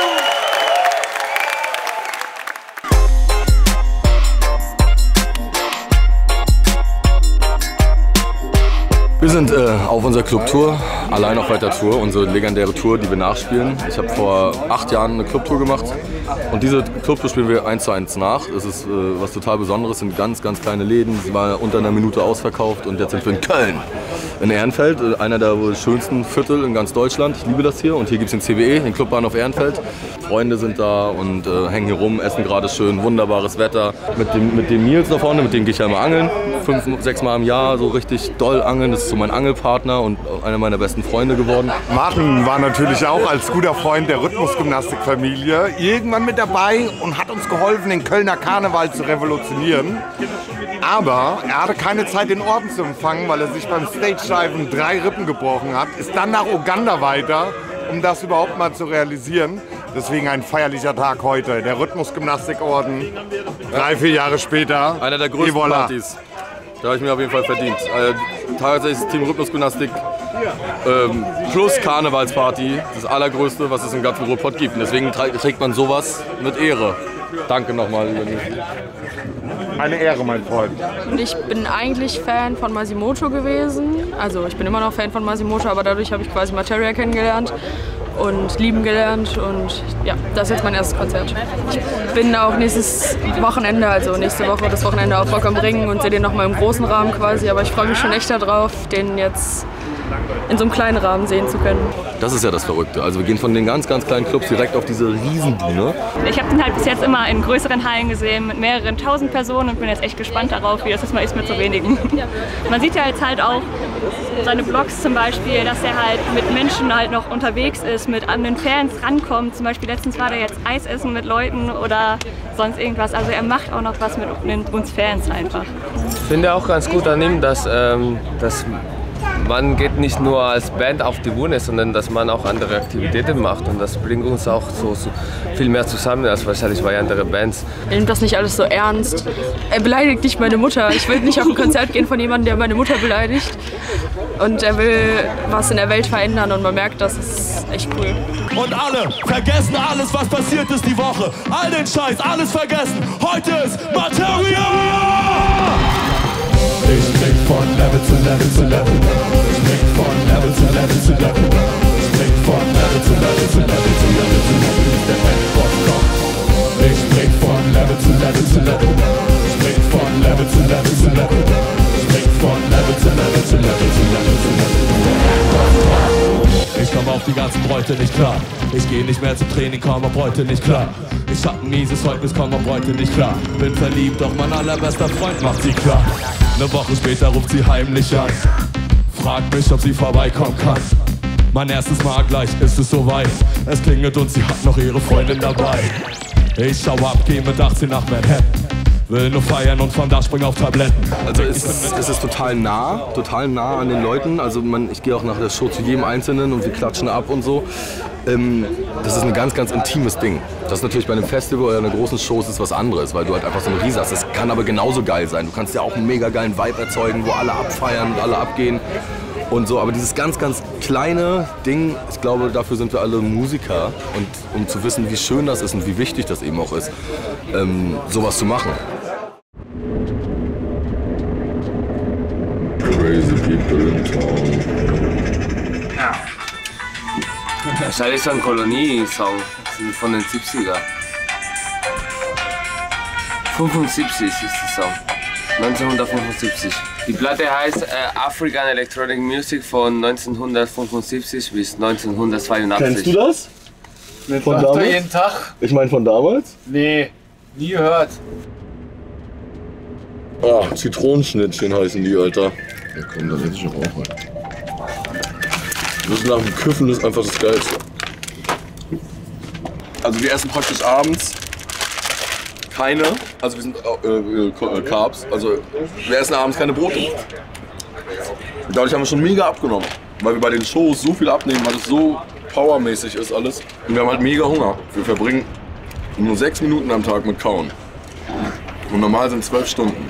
Wir sind auf unserer Clubtour, allein auf weiter Tour, unsere legendäre Tour, die wir nachspielen. Ich habe vor 8 Jahren eine Clubtour gemacht und diese Clubtour spielen wir 1:1 nach. Es ist was total Besonderes, sind ganz, ganz kleine Läden, sie war unter einer Minute ausverkauft und jetzt sind wir in Köln, in Ehrenfeld, einer der wohl schönsten Viertel in ganz Deutschland. Ich liebe das hier und hier gibt es den CBE, den Clubbahnhof Ehrenfeld. Freunde sind da und hängen hier rum, essen gerade schön, wunderbares Wetter. Mit dem Nils da vorne, mit dem gehe ich ja immer angeln, 5, 6 Mal im Jahr, so richtig doll angeln. Das ist so mein Angelpartner und einer meiner besten Freunde geworden. Martin war natürlich auch als guter Freund der Rhythmusgymnastikfamilie irgendwann mit dabei und hat uns geholfen, den Kölner Karneval zu revolutionieren. Aber er hatte keine Zeit, den Orden zu empfangen, weil er sich beim Stage-Diven 3 Rippen gebrochen hat. Ist dann nach Uganda weiter, um das überhaupt mal zu realisieren. Deswegen ein feierlicher Tag heute. Der Rhythmusgymnastikorden, 3, 4 Jahre später. Einer der größten Partys. Da habe ich mir auf jeden Fall verdient. Tatsächlich ist Team Rhythmusgymnastik plus Karnevalsparty das allergrößte, was es im ganzen Ruhrpott gibt. Und deswegen trägt man sowas mit Ehre. Danke nochmal. Eine Ehre, mein Freund. Und ich bin eigentlich Fan von Masimoto gewesen. Also ich bin immer noch Fan von Masimoto, aber dadurch habe ich quasi Materia kennengelernt und lieben gelernt und ja, das ist jetzt mein erstes Konzert. Ich bin auch nächstes Wochenende, also nächste Woche das Wochenende auf Rock am Ring und sehe den nochmal im großen Rahmen quasi, aber ich freue mich schon echt darauf, den jetzt in so einem kleinen Rahmen sehen zu können. Das ist ja das Verrückte. Also wir gehen von den ganz, ganz kleinen Clubs direkt auf diese Riesenbühne. Ich habe den halt bis jetzt immer in größeren Hallen gesehen mit mehreren tausend Personen und bin jetzt echt gespannt darauf, wie das jetzt mal ist mit so wenigen. Man sieht ja jetzt halt auch seine Blogs zum Beispiel, dass er halt mit Menschen halt noch unterwegs ist, mit an den Fans rankommt. Zum Beispiel letztens war der jetzt Eis essen mit Leuten oder sonst irgendwas. Also er macht auch noch was mit uns Fans einfach. Ich finde auch ganz gut an ihm, dass man geht nicht nur als Band auf die Bühne, sondern dass man auch andere Aktivitäten macht. Und das bringt uns auch so viel mehr zusammen als wahrscheinlich bei anderen Bands. Er nimmt das nicht alles so ernst. Er beleidigt nicht meine Mutter. Ich will nicht auf ein Konzert gehen von jemandem, der meine Mutter beleidigt. Und er will was in der Welt verändern und man merkt, das ist echt cool. Und alle vergessen alles, was passiert ist die Woche. All den Scheiß, alles vergessen. Heute ist Materia! Ich spring von Level zu Level zu Level. Ich spring von Level zu Level zu Level. Ich spring von Level zu Level zu Level zu Level zu Level, bis der Endboss kommt. Ich spring von Level zu Level zu Level. Ich spring von Level zu Level zu Level. Ich spring von Level zu Level zu Level zu Level zu Level, bis der Endboss kommt. Ich komm auf die ganzen Bräute nicht klar. Ich geh nicht mehr zum Training, komm auf heute nicht klar. Ich hab ein mieses Zeugnis, komm auf heute nicht klar. Bin verliebt, doch mein allerbester Freund macht sie klar. Eine Woche später ruft sie heimlich an, fragt mich, ob sie vorbeikommen kann. Mein erstes Mal gleich ist es soweit. Es klingelt und sie hat noch ihre Freundin dabei. Ich schau ab, geh mit 18 nach Manhattan. Will nur feiern und von da spring auf Tabletten. Also es ist total nah an den Leuten. Also ich gehe auch nach der Show zu jedem Einzelnen und wir klatschen ab und so. Das ist ein ganz, ganz intimes Ding. Das ist natürlich bei einem Festival oder einer großen Show ist was anderes, weil du halt einfach so eine Riese hast. Das kann aber genauso geil sein. Du kannst ja auch einen mega geilen Vibe erzeugen, wo alle abfeiern und alle abgehen und so. Aber dieses ganz, ganz kleine Ding, ich glaube, dafür sind wir alle Musiker und um zu wissen, wie schön das ist und wie wichtig das eben auch ist, sowas zu machen. Wahrscheinlich so ein Kolonie-Song von den 70er. 75 ist der Song. 1975. Die Platte heißt African Electronic Music von 1975 bis 1982. Kennst du das? Von damals? Jeden Tag? Ich meine von damals? Nee, nie gehört. Ah, Zitronenschnittchen heißen die, Alter. Ja komm, dann hätte ich auch rein. Das nach dem Küffen ist einfach das Geilste. Also wir essen praktisch abends keine, also wir sind Carbs, also wir essen abends keine Brote. Und dadurch haben wir schon mega abgenommen, weil wir bei den Shows so viel abnehmen, weil es so powermäßig ist alles. Und wir haben halt mega Hunger. Wir verbringen nur 6 Minuten am Tag mit Kauen. Und normal sind 12 Stunden.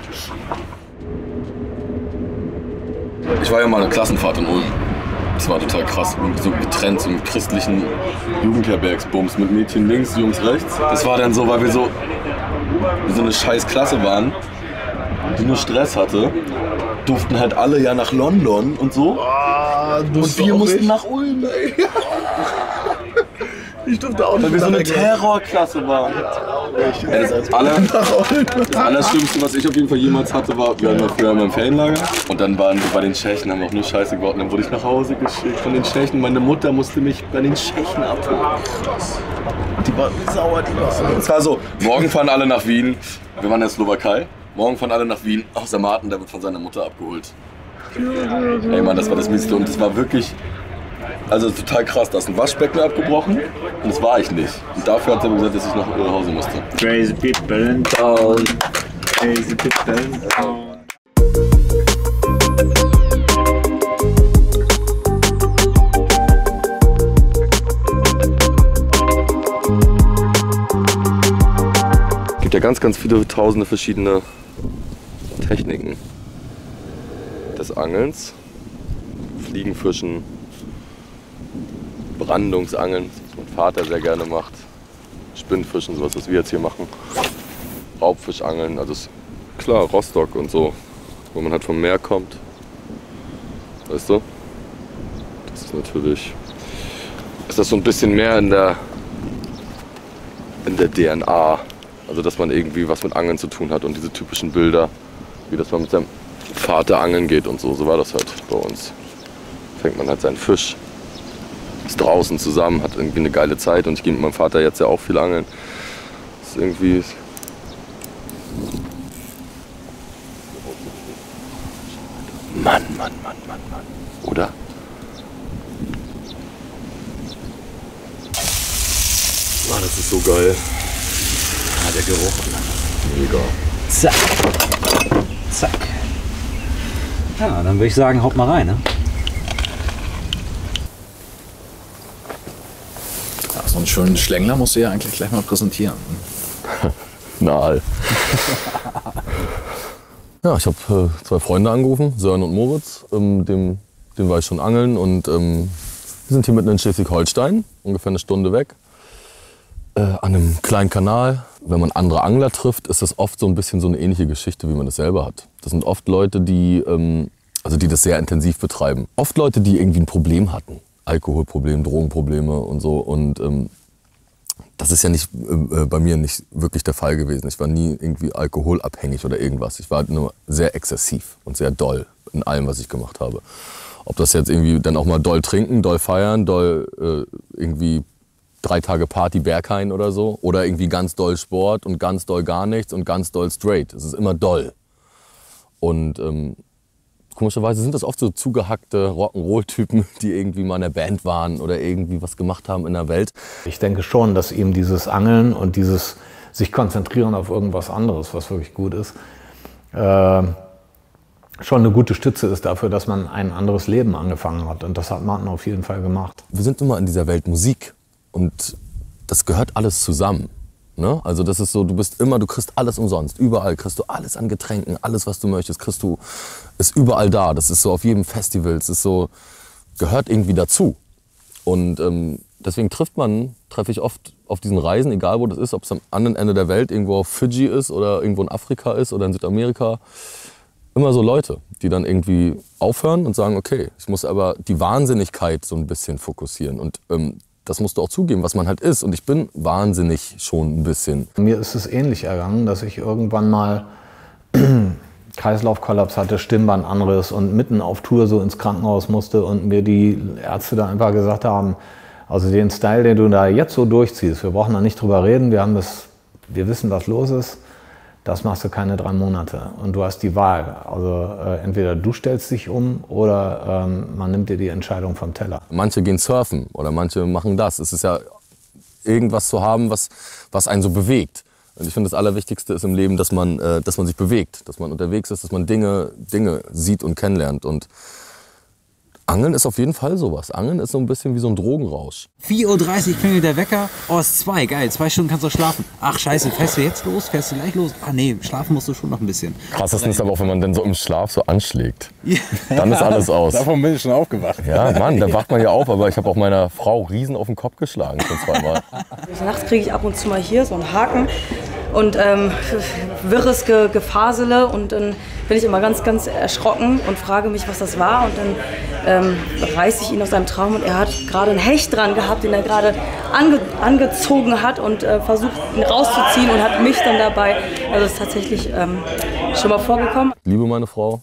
Ich war ja mal eine Klassenfahrt in Ulm. Das war total krass. So getrennt, so mit christlichen Jugendherbergsbums mit Mädchen links, Jungs rechts. Das war dann so, weil wir so eine scheiß Klasse waren, die nur Stress hatte, durften halt alle ja nach London und so. Und wir mussten nach Ulm, ey. Ich durfte auch nicht. Weil wir so eine Terrorklasse waren. Ey, das Allerschlimmste, was ich auf jeden Fall jemals hatte, war, wir waren früher im Ferienlager und dann waren wir bei den Tschechen, haben auch nur Scheiße gebaut und dann wurde ich nach Hause geschickt von den Tschechen. Meine Mutter musste mich bei den Tschechen abholen. Krass. Die waren sauer, die waren. Es war so, morgen fahren alle nach Wien, wir waren in der Slowakei, morgen fahren alle nach Wien, außer Martin, der wird von seiner Mutter abgeholt. Ey Mann, das war das Miste und das war wirklich, also total krass, da ist ein Waschbecken abgebrochen und das war ich nicht. Und dafür hat er gesagt, dass ich nach Hause musste. Crazy people in town, crazy people in town. Es gibt ja ganz viele tausende verschiedene Techniken des Angelns. Fliegenfischen, Brandungsangeln, was mein Vater sehr gerne macht. Spinnfischen, sowas, was wir jetzt hier machen. Raubfischangeln, also ist klar, Rostock und so, wo man halt vom Meer kommt. Weißt du? Das ist natürlich, ist das so ein bisschen mehr in der DNA. Also dass man irgendwie was mit Angeln zu tun hat und diese typischen Bilder, wie das man mit seinem Vater angeln geht und so. So war das halt bei uns. Fängt man halt seinen Fisch, ist draußen zusammen, hat irgendwie eine geile Zeit und ich gehe mit meinem Vater jetzt ja auch viel angeln. Das ist irgendwie... Mann. Oder? Ah, das ist so geil. Ah, der Geruch. Mega. Zack. Zack. Ja, dann würde ich sagen, haut mal rein, ne? Ja, so einen schönen Schlängler musst du ja eigentlich gleich mal präsentieren. Na. Ja, ich habe 2 Freunde angerufen, Sören und Moritz. Dem war ich schon angeln und wir sind hier mitten in Schleswig-Holstein, ungefähr eine Stunde weg. An einem kleinen Kanal. Wenn man andere Angler trifft, ist das oft so ein bisschen so eine ähnliche Geschichte, wie man das selber hat. Das sind oft Leute, die das sehr intensiv betreiben. Oft Leute, die irgendwie ein Problem hatten. Alkoholproblem, Drogenprobleme und so. Und das ist ja nicht bei mir nicht wirklich der Fall gewesen. Ich war nie irgendwie alkoholabhängig oder irgendwas. Ich war nur sehr exzessiv und sehr doll in allem, was ich gemacht habe. Ob das jetzt irgendwie dann auch mal doll trinken, doll feiern, doll irgendwie 3 Tage Party Berghain oder so. Oder irgendwie ganz doll Sport und ganz doll gar nichts und ganz doll straight. Es ist immer doll. Und komischerweise sind das oft so zugehackte Rock'n'Roll-Typen, die irgendwie mal in der Band waren oder irgendwie was gemacht haben in der Welt. Ich denke schon, dass eben dieses Angeln und dieses sich konzentrieren auf irgendwas anderes, was wirklich gut ist, schon eine gute Stütze ist dafür, dass man ein anderes Leben angefangen hat. Und das hat Martin auf jeden Fall gemacht. Wir sind immer in dieser Welt Musik. Und das gehört alles zusammen. Ne? Also das ist so, du kriegst alles umsonst. Überall kriegst du alles an Getränken, alles was du möchtest, ist überall da. Das ist so auf jedem Festival, es ist so, gehört irgendwie dazu. Und deswegen treffe ich oft auf diesen Reisen, egal wo das ist, ob es am anderen Ende der Welt irgendwo auf Fidschi ist oder irgendwo in Afrika ist oder in Südamerika, immer so Leute, die dann irgendwie aufhören und sagen, okay, ich muss aber die Wahnsinnigkeit so ein bisschen fokussieren. Und das musst du auch zugeben, was man halt ist. Und ich bin wahnsinnig schon ein bisschen. Mir ist es ähnlich ergangen, dass ich irgendwann mal Kreislaufkollaps hatte, Stimmbandanriss und mitten auf Tour so ins Krankenhaus musste und mir die Ärzte da einfach gesagt haben, also den Style, den du da jetzt so durchziehst, wir brauchen da nicht drüber reden, wir wissen, was los ist, das machst du keine 3 Monate. Und du hast die Wahl, also entweder du stellst dich um oder man nimmt dir die Entscheidung vom Teller. Manche gehen surfen oder manche machen das. Es ist ja irgendwas zu haben, was einen so bewegt. Und ich finde, das Allerwichtigste ist im Leben, dass man sich bewegt, dass man unterwegs ist, dass man Dinge sieht und kennenlernt. Und Angeln ist auf jeden Fall sowas. Angeln ist so ein bisschen wie so ein Drogenrausch. 4:30 Uhr klingelt der Wecker. Oh, ist 2, geil. 2 Stunden kannst du schlafen. Ach scheiße, fährst du jetzt los? Fährst du gleich los? Ah nee, schlafen musst du schon noch ein bisschen. Krassesten ist aber auch, wenn man dann so im Schlaf so anschlägt. Dann ist alles aus. Davon bin ich schon aufgewacht. Ja, Mann, da wacht man ja auf. Aber ich habe auch meiner Frau riesen auf den Kopf geschlagen schon 2-mal. Nachts kriege ich ab und zu mal hier so einen Haken und wirres Gefasele und dann bin ich immer ganz, ganz erschrocken und frage mich, was das war und dann reiße ich ihn aus seinem Traum und er hat gerade einen Hecht dran gehabt, den er gerade angezogen hat und versucht ihn rauszuziehen und hat mich dann dabei, also das ist tatsächlich schon mal vorgekommen. Ich liebe meine Frau.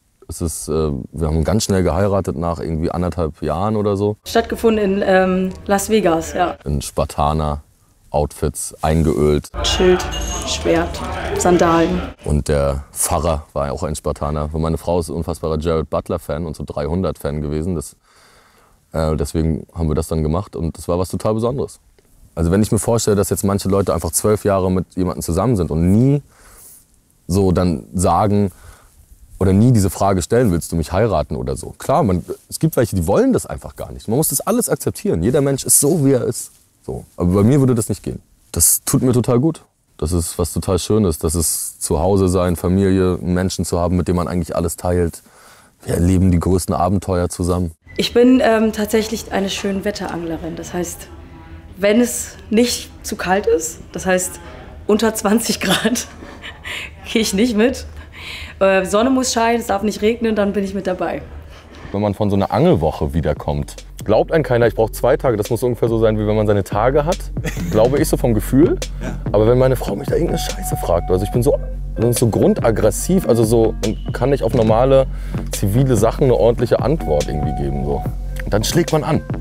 Wir haben ganz schnell geheiratet nach irgendwie 1,5 Jahren oder so. Stattgefunden in Las Vegas, ja. In Spartaner Outfits, eingeölt. Schild, Schwert, Sandalen. Und der Pfarrer war ja auch ein Spartaner. Und meine Frau ist ein unfassbarer Jared Butler-Fan und so 300-Fan gewesen. Deswegen haben wir das dann gemacht und das war was total Besonderes. Also wenn ich mir vorstelle, dass jetzt manche Leute einfach 12 Jahre mit jemandem zusammen sind und nie so dann sagen oder nie diese Frage stellen, willst du mich heiraten oder so. Klar, es gibt welche, die wollen das einfach gar nicht. Man muss das alles akzeptieren. Jeder Mensch ist so, wie er ist. So. Aber bei mir würde das nicht gehen. Das tut mir total gut. Das ist was total Schönes. Das ist zu Hause sein, Familie, Menschen zu haben, mit denen man eigentlich alles teilt. Wir erleben die größten Abenteuer zusammen. Ich bin tatsächlich eine Schönwetteranglerin. Das heißt, wenn es nicht zu kalt ist, das heißt unter 20 Grad, gehe ich nicht mit. Sonne muss scheinen, es darf nicht regnen, dann bin ich mit dabei. Wenn man von so einer Angelwoche wiederkommt, glaubt einem keiner, ich brauche 2 Tage. Das muss ungefähr so sein, wie wenn man seine Tage hat. Glaube ich so vom Gefühl. Aber wenn meine Frau mich da irgendeine Scheiße fragt, also ich bin so grundaggressiv, also so und kann nicht auf normale zivile Sachen eine ordentliche Antwort irgendwie geben. So. Und dann schlägt man an.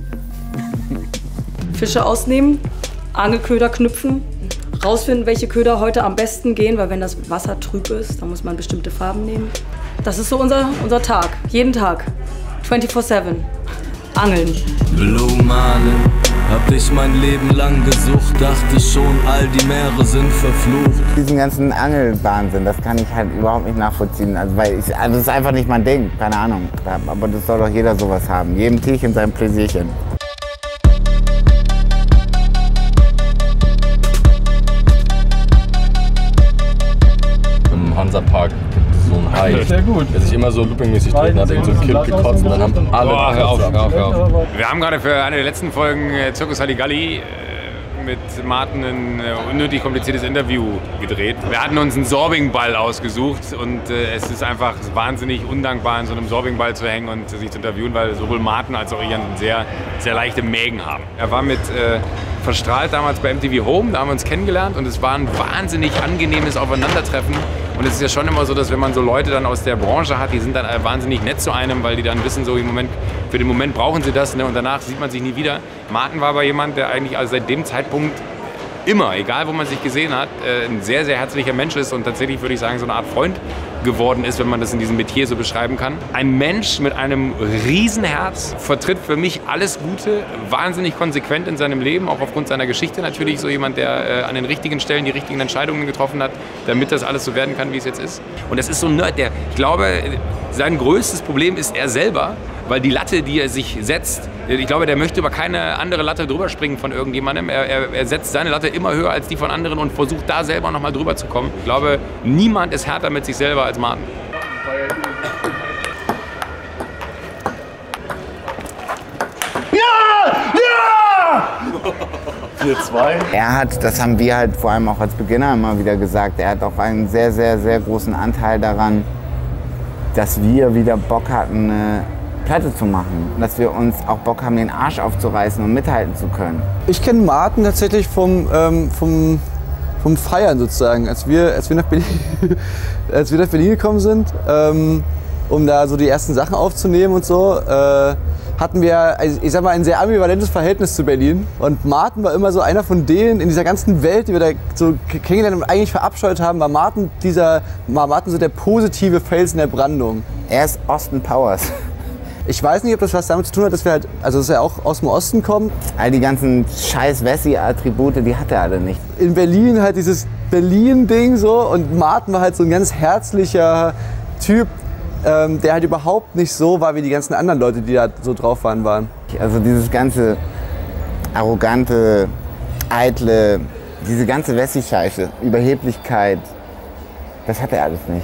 Fische ausnehmen, Angelköder knüpfen, rausfinden, welche Köder heute am besten gehen, weil wenn das Wasser trüb ist, dann muss man bestimmte Farben nehmen. Das ist so unser Tag, jeden Tag, 24/7. Angeln. Blumane, hab ich mein Leben lang gesucht, dachte schon, all die Meere sind verflucht. Diesen ganzen Angelwahnsinn, das kann ich halt überhaupt nicht nachvollziehen. Also, das ist einfach nicht mein Ding, keine Ahnung. Aber das soll doch jeder sowas haben. Jedem Tierchen sein Pläsierchen. Im Hansapark gibt es so einen Hai, der sich immer so loopingmäßig dreht und hat irgend so ein Kind gekotzt und dann haben alle... Oh, hör auf. Wir haben gerade für eine der letzten Folgen Zirkus Halligalli mit Martin ein unnötig kompliziertes Interview gedreht. Wir hatten uns einen Sorbingball ausgesucht und es ist einfach wahnsinnig undankbar, in so einem Sorbingball zu hängen und sich zu interviewen, weil sowohl Martin als auch Ian sehr, sehr leichte Mägen haben. Er war mit Verstrahlt damals bei MTV Home, da haben wir uns kennengelernt und es war ein wahnsinnig angenehmes Aufeinandertreffen. Und es ist ja schon immer so, dass wenn man so Leute dann aus der Branche hat, die sind dann wahnsinnig nett zu einem, weil die dann wissen, so für den Moment brauchen sie das, ne, und danach sieht man sich nie wieder. Martin war aber jemand, der eigentlich also seit dem Zeitpunkt immer, egal wo man sich gesehen hat, ein sehr, sehr herzlicher Mensch ist und tatsächlich, würde ich sagen, so eine Art Freund geworden ist, wenn man das in diesem Metier so beschreiben kann. Ein Mensch mit einem Riesenherz, vertritt für mich alles Gute, wahnsinnig konsequent in seinem Leben, auch aufgrund seiner Geschichte natürlich, so jemand, der an den richtigen Stellen die richtigen Entscheidungen getroffen hat, damit das alles so werden kann, wie es jetzt ist. Und das ist so ein Nerd, ich glaube, sein größtes Problem ist er selber, weil die Latte, die er sich setzt, ich glaube, der möchte über keine andere Latte drüber springen von irgendjemandem. Er setzt seine Latte immer höher als die von anderen und versucht da selber noch mal drüber zu kommen. Ich glaube, niemand ist härter mit sich selber als Martin. Er hat, das haben wir halt vor allem auch als Beginner immer wieder gesagt, er hat auch einen sehr, sehr, sehr großen Anteil daran, dass wir wieder Bock hatten, eine Platte zu machen. Dass wir uns auch Bock haben, den Arsch aufzureißen und mithalten zu können. Ich kenne Martin tatsächlich vom Feiern sozusagen. Als wir nach Berlin gekommen sind, um da so die ersten Sachen aufzunehmen und so, hatten wir, ich sag mal, ein sehr ambivalentes Verhältnis zu Berlin. Und Martin war immer so einer von denen in dieser ganzen Welt, die wir da so kennengelernt und eigentlich verabscheut haben, war Martin so der positive Felsen der Brandung. Er ist Austin Powers. Ich weiß nicht, ob das was damit zu tun hat, dass wir halt, also dass er auch aus dem Osten kommt. All die ganzen scheiß Wessi-Attribute, die hat er alle nicht. In Berlin halt dieses Berlin-Ding so und Martin war halt so ein ganz herzlicher Typ, der halt überhaupt nicht so war wie die ganzen anderen Leute, die da so drauf waren. Also dieses ganze arrogante, eitle, diese ganze Wessi-Scheiße, Überheblichkeit, das hat er alles nicht.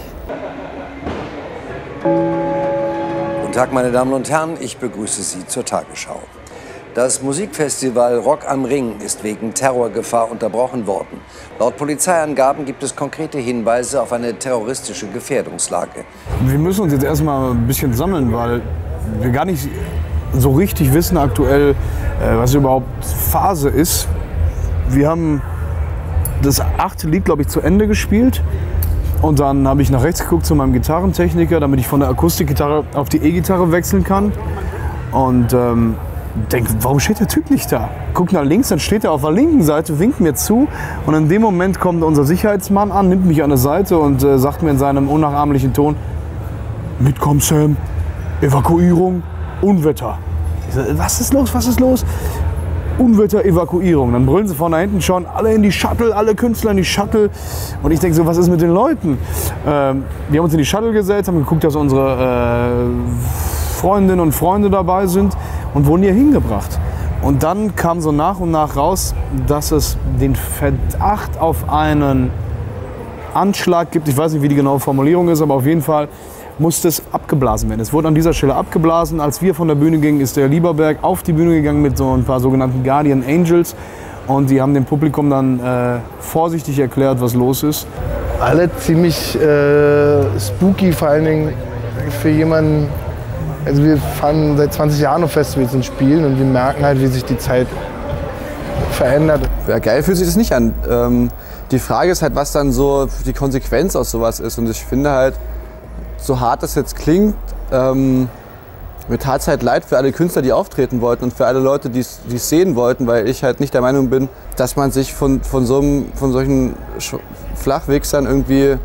Guten Tag, meine Damen und Herren, ich begrüße Sie zur Tagesschau. Das Musikfestival Rock am Ring ist wegen Terrorgefahr unterbrochen worden. Laut Polizeiangaben gibt es konkrete Hinweise auf eine terroristische Gefährdungslage. Wir müssen uns jetzt erstmal ein bisschen sammeln, weil wir gar nicht so richtig wissen aktuell, was überhaupt Phase ist. Wir haben das 8. Lied, glaube ich, zu Ende gespielt. Und dann habe ich nach rechts geguckt zu meinem Gitarrentechniker, damit ich von der Akustikgitarre auf die E-Gitarre wechseln kann. Und denke, warum steht der Typ nicht da? Guck nach links, dann steht er auf der linken Seite, winkt mir zu. Und in dem Moment kommt unser Sicherheitsmann an, nimmt mich an der Seite und sagt mir in seinem unnachahmlichen Ton: Mitkommen, Sam, Evakuierung, Unwetter. Ich so, was ist los, was ist los? Unwetter, Evakuierung. Dann brüllen sie von da hinten schon, alle in die Shuttle, alle Künstler in die Shuttle. Und ich denke so, was ist mit den Leuten? Wir haben uns in die Shuttle gesetzt, haben geguckt, dass unsere Freundinnen und Freunde dabei sind und wurden hier hingebracht. Und dann kam so nach und nach raus, dass es den Verdacht auf einen Anschlag gibt. Ich weiß nicht, wie die genaue Formulierung ist, aber auf jeden Fall musste es abgeblasen werden. Es wurde an dieser Stelle abgeblasen. Als wir von der Bühne gingen, ist der Lieberberg auf die Bühne gegangen mit so ein paar sogenannten Guardian Angels. Und die haben dem Publikum dann vorsichtig erklärt, was los ist. Alle ziemlich spooky, vor allen Dingen für jemanden. Also wir fahren seit 20 Jahren auf Festivals und spielen und wir merken halt, wie sich die Zeit verändert. Ja, geil fühlt sich das nicht an. Die Frage ist halt, was dann so die Konsequenz aus sowas ist. Und ich finde halt, so hart das jetzt klingt, mir tat es halt leid für alle Künstler, die auftreten wollten und für alle Leute, die es sehen wollten, weil ich halt nicht der Meinung bin, dass man sich von solchen Flachwichsern irgendwie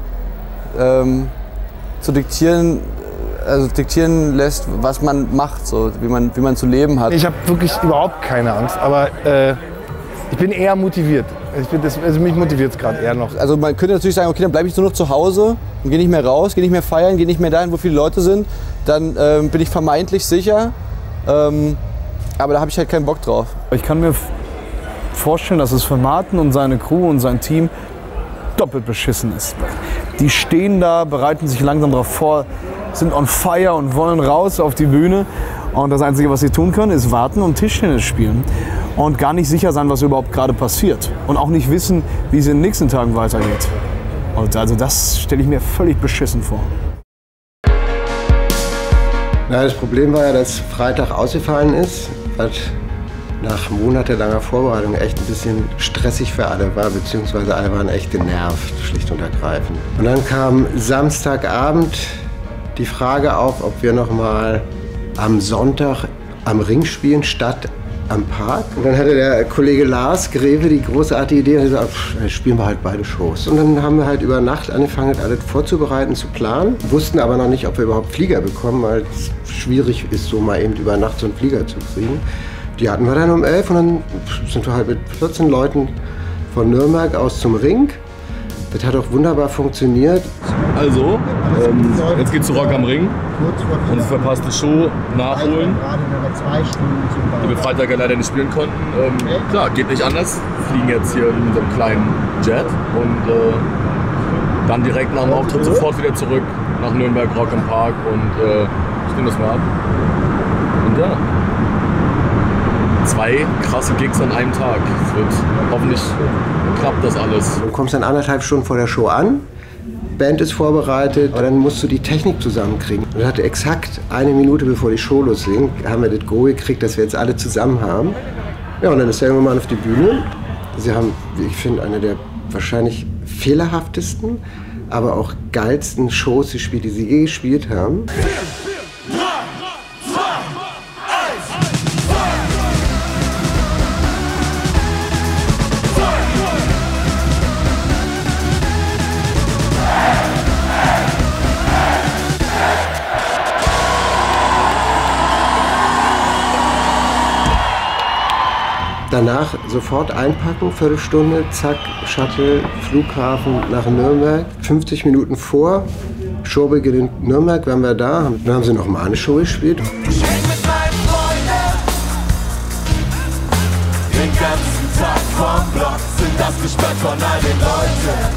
diktieren lässt, was man macht, so, wie man zu leben hat. Ich habe wirklich überhaupt keine Angst, aber ich bin eher motiviert. Mich motiviert es gerade eher noch. Also man könnte natürlich sagen, okay, dann bleibe ich nur noch zu Hause und gehe nicht mehr raus, gehe nicht mehr feiern, gehe nicht mehr dahin, wo viele Leute sind. Dann bin ich vermeintlich sicher, aber da habe ich halt keinen Bock drauf. Ich kann mir vorstellen, dass es für Martin und seine Crew und sein Team doppelt beschissen ist. Die stehen da, bereiten sich langsam darauf vor, sind on fire und wollen raus auf die Bühne. Und das Einzige, was sie tun können, ist warten und Tischtennis spielen. Und gar nicht sicher sein, was überhaupt gerade passiert. Und auch nicht wissen, wie es in den nächsten Tagen weitergeht. Und also das stelle ich mir völlig beschissen vor. Na, das Problem war ja, dass Freitag ausgefallen ist, was nach monatelanger Vorbereitung echt ein bisschen stressig für alle war, beziehungsweise alle waren echt genervt, schlicht und ergreifend. Und dann kam Samstagabend die Frage auf, ob wir noch mal am Sonntag am Ring spielen statt am Park. Und dann hatte der Kollege Lars Greve die großartige Idee, und gesagt, spielen wir halt beide Shows. Und dann haben wir halt über Nacht angefangen, alles vorzubereiten, zu planen. Wussten aber noch nicht, ob wir überhaupt Flieger bekommen, weil es schwierig ist, so mal eben über Nacht so einen Flieger zu kriegen. Die hatten wir dann um 11 und dann sind wir halt mit 14 Leuten von Nürnberg aus zum Ring. Das hat auch wunderbar funktioniert. Also, jetzt geht's zu Rock am Ring. Unsere verpasste Show nachholen, die wir Freitag ja leider nicht spielen konnten. Klar, geht nicht anders. Wir fliegen jetzt hier in so einem kleinen Jet und dann direkt nach dem Auftritt sofort wieder zurück nach Nürnberg, Rock am Park und ich nehme das mal ab. Und ja, 2 krasse Gigs an einem Tag. Hoffentlich klappt das alles. Du kommst dann 1,5 Stunden vor der Show an, Band ist vorbereitet, aber dann musst du die Technik zusammenkriegen. Und hatte exakt 1 Minute bevor die Show losging, haben wir das Go gekriegt, dass wir jetzt alle zusammen haben. Ja, und dann ist der junge Mann auf die Bühne. Sie haben, wie ich finde, eine der wahrscheinlich fehlerhaftesten, aber auch geilsten Shows gespielt, die sie je gespielt haben. Danach sofort einpacken, Viertelstunde, zack, Shuttle, Flughafen nach Nürnberg. 50 Minuten vor Showbeginn in Nürnberg waren wir da. Dann haben sie noch mal eine Show gespielt. Ich häng mit meinen Freunden den ganzen Tag vorm Block, sind das Gespött von all den Leuten.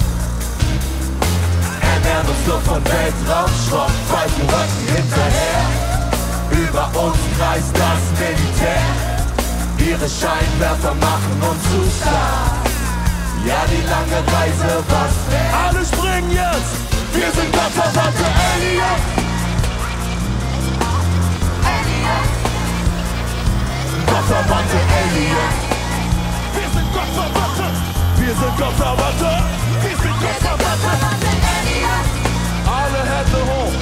Ernähren uns nur von Weltraumschrott, pfeifen Röcken hinterher. Über uns kreist das Militär. Ihre Scheinwerfer machen uns zu stark. Ja, die lange Reise was wert. Alle springen jetzt! Wir sind gottverwandte Aliens! Gottverwandte Aliens! Wir sind gottverwandte! Wir sind gottverwandte! Wir sind gottverwandte Aliens! Alle Hände hoch!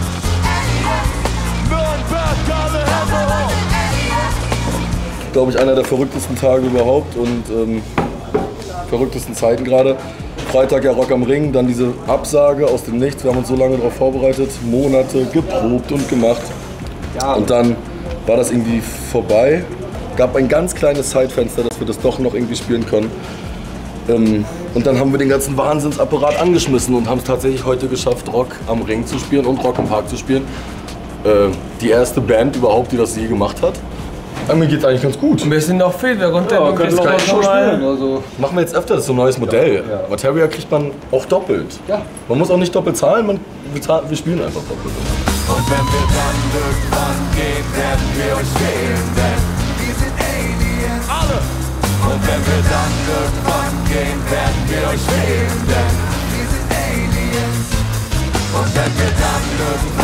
Nürnberg, alle Hände hoch! Glaube ich, einer der verrücktesten Tage überhaupt und verrücktesten Zeiten gerade. Freitag ja Rock am Ring, dann diese Absage aus dem Nichts. Wir haben uns so lange darauf vorbereitet, Monate geprobt und gemacht. Ja. Und dann war das irgendwie vorbei. Gab ein ganz kleines Zeitfenster, dass wir das doch noch irgendwie spielen können. Und dann haben wir den ganzen Wahnsinnsapparat angeschmissen und haben es tatsächlich heute geschafft, Rock am Ring zu spielen und Rock im Park zu spielen. Die erste Band überhaupt, die das je gemacht hat. Mir geht's eigentlich ganz gut. Wir sind noch fit, wir konnten noch schon spielen. Also machen wir jetzt öfter, das ist so ein neues Modell. Ja. Materia kriegt man auch doppelt. Ja. Man muss auch nicht doppelt zahlen, wir spielen einfach doppelt. Und wenn wir dann irgendwann gehen, werden wir euch fehlen, denn wir sind Aliens. Alle! Und wenn wir dann irgendwann gehen, werden wir euch fehlen, denn wir sind Aliens. Und wenn wir dann irgendwann